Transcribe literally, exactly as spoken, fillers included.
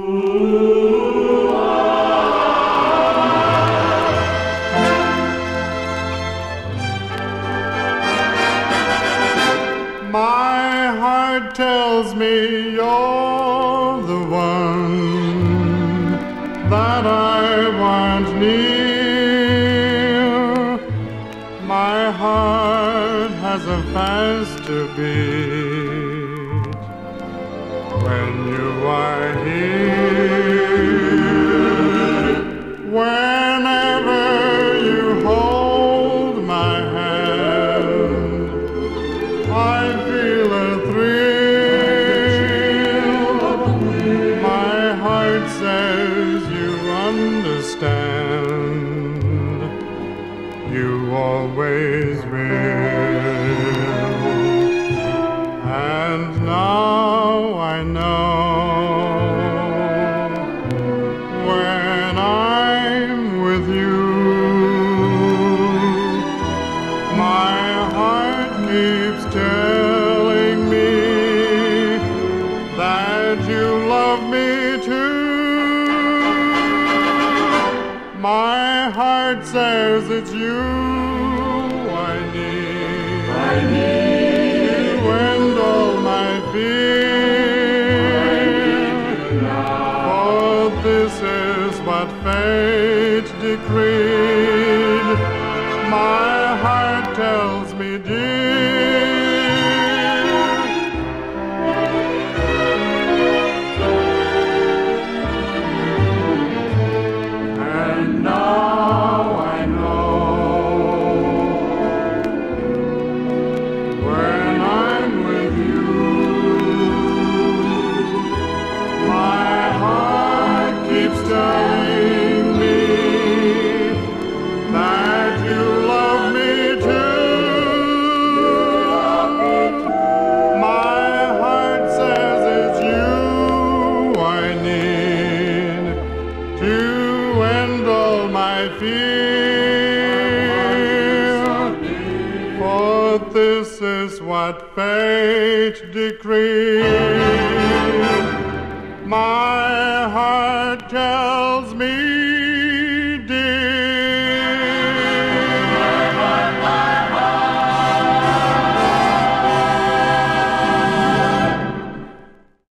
My heart tells me you're the one that I want near. My heart has a faster beat when you are here. Whenever you hold my hand, I feel a thrill. My heart says you understand. You always will. And now I know when I'm with you, my heart keeps telling me that you love me too. My heart says it's you I need, I need to end all my fear. For this is what fate decreed. My heart tells me, dear. And now I know when I'm with you, my heart keeps telling me that you love me too. My heart says it's you I need to end all my fear. For this is what fate decreed. My heart tells me